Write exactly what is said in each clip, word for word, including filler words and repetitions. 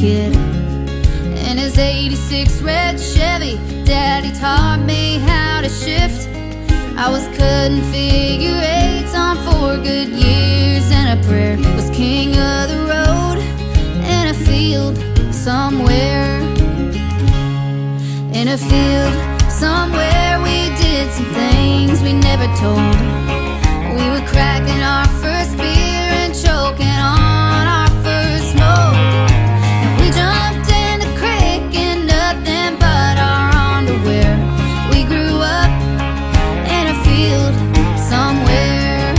kid. In his eighty-six red Chevy, Daddy taught me how to shift. I was cutting figure eights on four Goodyears, and a prayer was king of the road in a field somewhere. In a field somewhere we did some things we never told. We were cracking our first beer and choking on our first smoke. And we jumped in the crick in nothing but our underwear. We grew up in a field somewhere.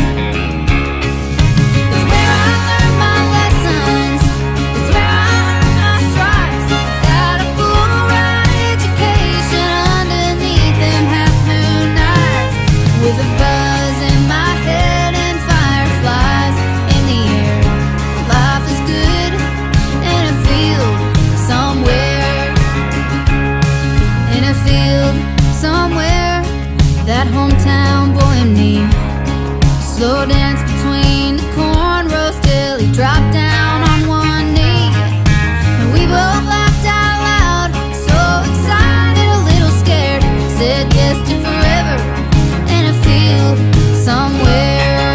It's where I learned my lessons. It's where I earned my stripes. Got a full ride education underneath them half moon nights, with a buzz in my head and fireflies in the air. Life is good in a field somewhere. In a field somewhere, that hometown boy and me slow dance between the corn rows till he dropped down on one knee. And we both laughed out loud, so excited, a little scared. Said yes to forever in a field somewhere.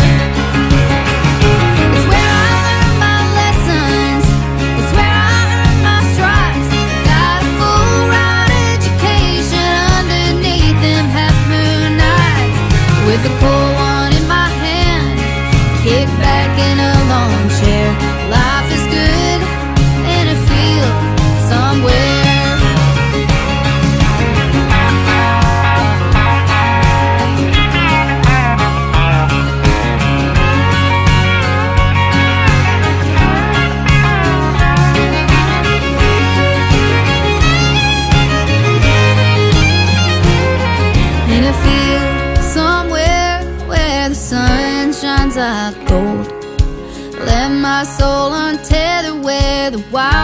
It's where I learned my lessons. It's where I earned my stripes. Got a full ride education underneath them half moon nights, with a cold one in my hand, kick back in a lawn chair. Life is good in a field somewhere. In a field somewhere where the sun shines like gold. Let my soul untether where the wild